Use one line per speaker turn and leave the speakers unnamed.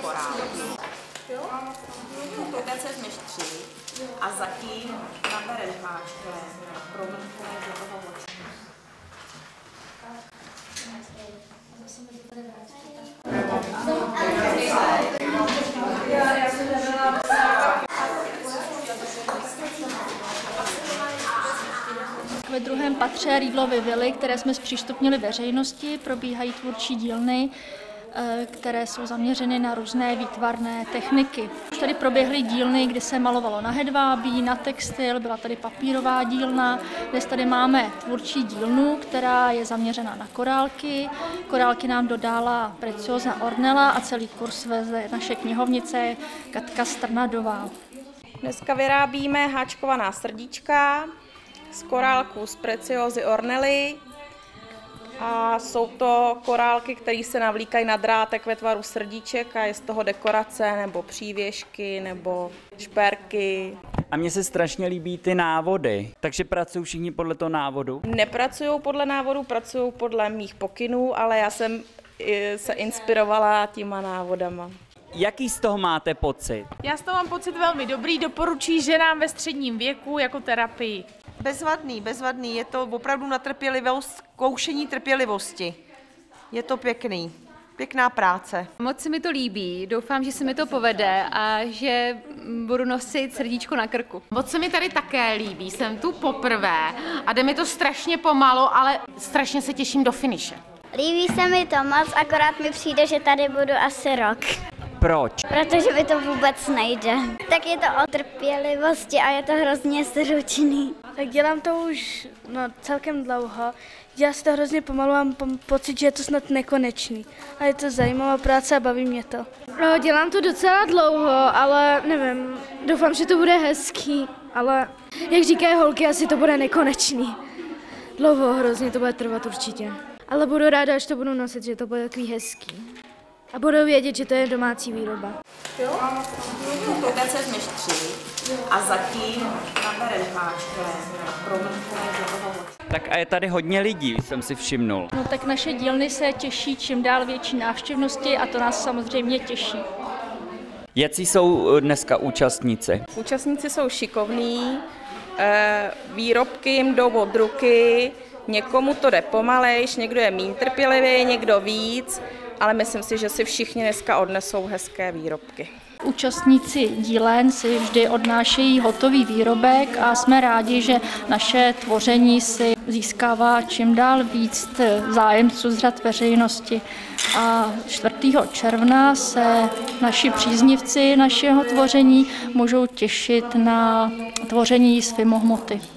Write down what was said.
korálky. Teď se změštří a zatím nabereš háčkem a promrkneš do toho očí.
Ve druhém patře Rýdlovy vily, které jsme zpřístupnili veřejnosti, probíhají tvůrčí dílny, které jsou zaměřeny na různé výtvarné techniky. Už tady proběhly dílny, kdy se malovalo na hedvábí, na textil, byla tady papírová dílna. Dnes tady máme tvůrčí dílnu, která je zaměřena na korálky. Korálky nám dodala Preciosa Ornella a celý kurz veze naše knihovnice Katka Strnadová.
Dneska vyrábíme háčkovaná srdíčka z korálků z Preciosy Ornelly. A jsou to korálky, které se navlíkají na drátek ve tvaru srdíček a je z toho dekorace nebo přívěšky nebo šperky.
A mně se strašně líbí ty návody, takže pracují všichni podle toho návodu?
Nepracují podle návodu, pracují podle mých pokynů, ale já jsem se inspirovala těma návodama.
Jaký z toho máte pocit?
Já z toho mám pocit velmi dobrý, doporučuji ženám ve středním věku jako terapii.
Bezvadný, je to opravdu na trpělivost, koušení trpělivosti. Je to pěkná práce.
Moc se mi to líbí, doufám, že se mi to povede a že budu nosit srdíčko na krku.
Moc se mi tady také líbí, jsem tu poprvé a jde mi to strašně pomalu, ale strašně se těším do finiše.
Líbí se mi to moc, akorát mi přijde, že tady budu asi rok.
Proč?
Protože mi to vůbec nejde. Tak je to o trpělivosti a je to hrozně stručný.
Tak dělám to už celkem dlouho. Já si to hrozně pomalu, mám pocit, že je to snad nekonečný. A je to zajímavá práce a baví mě to. Dělám to docela dlouho, ale nevím, doufám, že to bude hezký. Ale jak říkají holky, asi to bude nekonečný. Dlouho hrozně to bude trvat určitě. Ale budu ráda, až to budu nosit, že to bude takový hezký. A budu vědět, že to je domácí výroba.
Teď se změštří a zatím nabereš háčkem a promrkneš do toho očí.
Tak a je tady hodně lidí, jsem si všimnul.
No tak naše dílny se těší čím dál větší návštěvnosti a to nás samozřejmě těší.
Jací jsou dneska účastníci?
Účastníci jsou šikovní, výrobky jim jdou od ruky, někomu to jde pomalejš, někdo je méně trpělivý, někdo víc, ale myslím si, že si všichni dneska odnesou hezké výrobky.
Účastníci dílen si vždy odnášejí hotový výrobek a jsme rádi, že naše tvoření si získává čím dál víc zájemců z řad veřejnosti. A 4. června se naši příznivci našeho tvoření můžou těšit na tvoření z Fimohmoty.